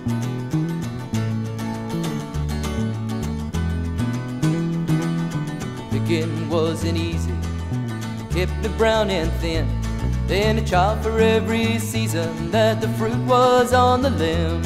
Picking wasn't easy, kept me brown and thin. Then a child for every season that the fruit was on the limb.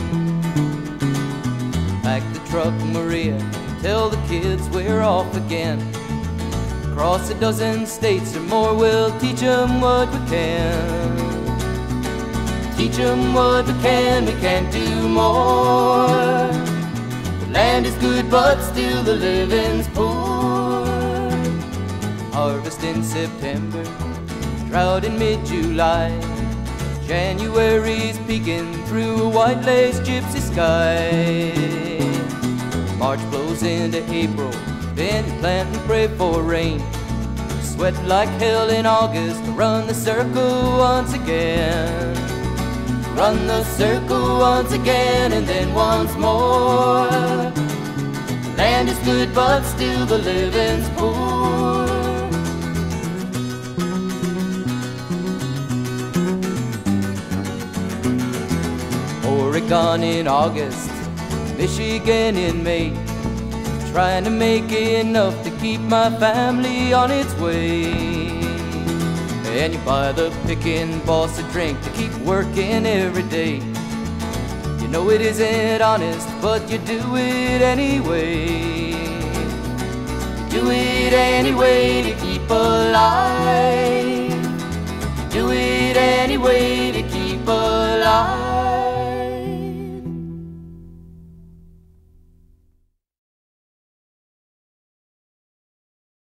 Pack the truck, Maria, tell the kids we're off again. Across a dozen states or more, we'll teach 'em what we can. Teach 'em what we can't do more. The land is good, but still the living's poor. Harvest in September, drought in mid-July. January's peeking through a white lace gypsy sky. March blows into April, then you plant and pray for rain. Sweat like hell in August, run the circle once again. Run the circle once again, and then once more. The land is good, but still the living's poor. Oregon in August, Michigan in May. Trying to make enough to keep my family on its way. And you buy the picking boss a drink to keep working every day. You know it isn't honest, but you do it anyway. You do it anyway to